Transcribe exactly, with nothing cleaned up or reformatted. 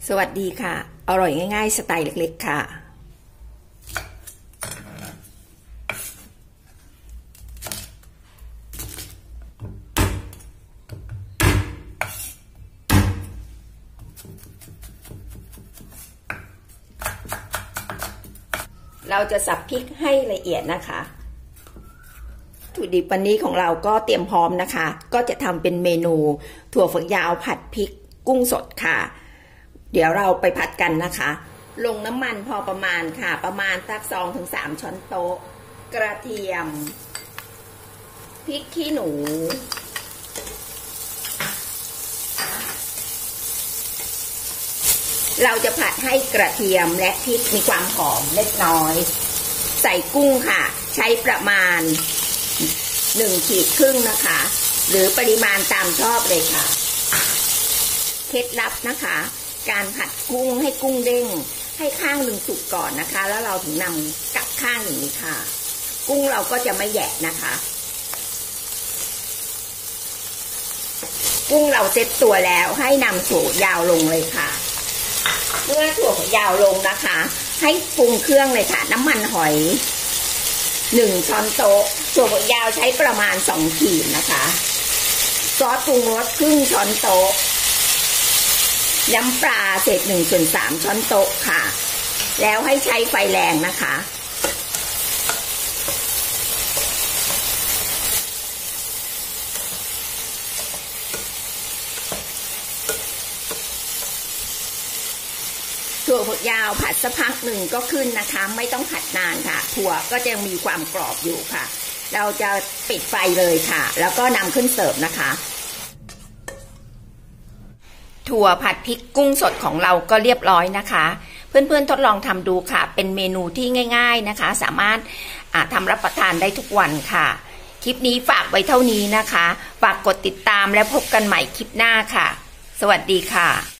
สวัสดีค่ะอร่อยง่ายๆสไตล์เล็กๆค่ะเราจะสับพริกให้ละเอียดนะคะวัตถุดิบวันนี้ของเราก็เตรียมพร้อมนะคะก็จะทำเป็นเมนูถั่วฝักยาวผัดพริกกุ้งสดค่ะเดี๋ยวเราไปผัดกันนะคะลงน้ำมันพอประมาณค่ะประมาณสักสองถึงสามช้อนโต๊ะกระเทียมพริกขี้หนูเราจะผัดให้กระเทียมและพริกมีความหอมเล็กน้อยใส่กุ้งค่ะใช้ประมาณหนึ่งขีดครึ่งนะคะหรือปริมาณตามชอบเลยค่ะเคล็ดลับนะคะการผัดกุ้งให้กุ้งเด้งให้ข้างหนึ่งสุกก่อนนะคะแล้วเราถึงนำกลับข้างอย่างนี้ค่ะกุ้งเราก็จะไม่แหยะนะคะกุ้งเราเซ็ตตัวแล้วให้นำถั่วยาวลงเลยค่ะเมื่อถั่วยาวลงนะคะให้ปรุงเครื่องเลยค่ะน้ำมันหอยหนึ่งช้อนโต๊ะถั่วยาวใช้ประมาณสองขีดนะคะซอสปรุงรสครึ่งช้อนโต๊ะน้ำปลาเศษหนึ่งส่วนสามช้อนโต๊ะค่ะแล้วให้ใช้ไฟแรงนะคะถั่วฝักยาวผัดสักพักหนึ่งก็ขึ้นนะคะไม่ต้องผัดนานค่ะถั่วก็จะมีความกรอบอยู่ค่ะเราจะปิดไฟเลยค่ะแล้วก็นำขึ้นเสิร์ฟนะคะถั่วผัดพริกกุ้งสดของเราก็เรียบร้อยนะคะเพื่อนๆทดลองทำดูค่ะเป็นเมนูที่ง่ายๆนะคะสามารถทำรับประทานได้ทุกวันค่ะคลิปนี้ฝากไว้เท่านี้นะคะฝากกดติดตามและพบกันใหม่คลิปหน้าค่ะสวัสดีค่ะ